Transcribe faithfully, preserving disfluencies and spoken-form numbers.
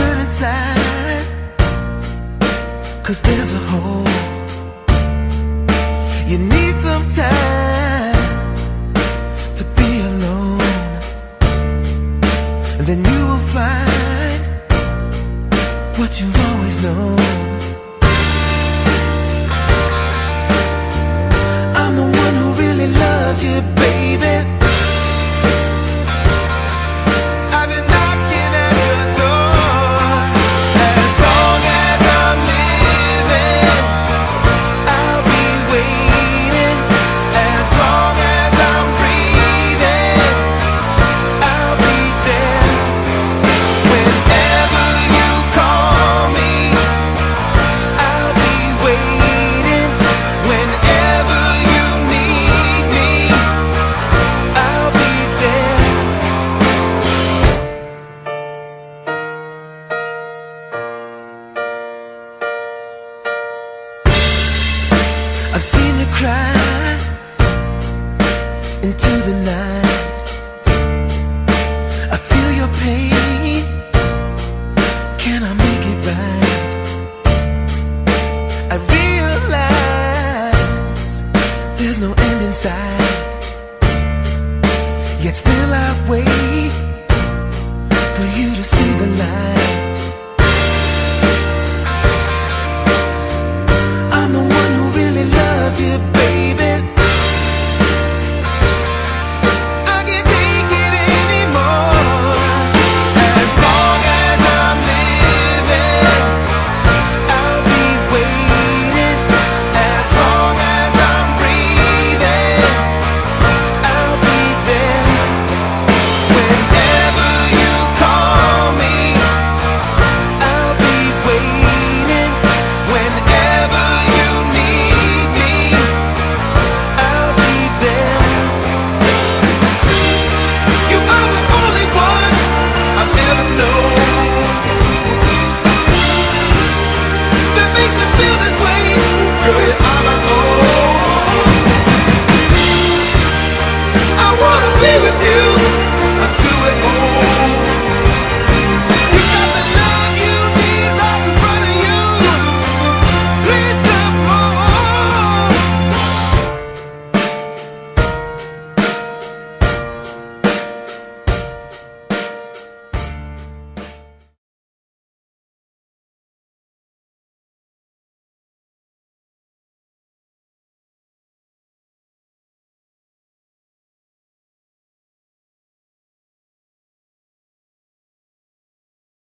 hurt inside, 'cause there's a hole. You need some time to be alone, and then you will find what you've always known. I'm the one who really loves you, baby. I've been knocking at your door. As long as I'm living, I'll be waiting. As long as I'm breathing, I'll be there. Whenever you call me, I'll be waiting. Whenever you need me, I'll be there. I've seen you cry into the night. I feel your pain. Can I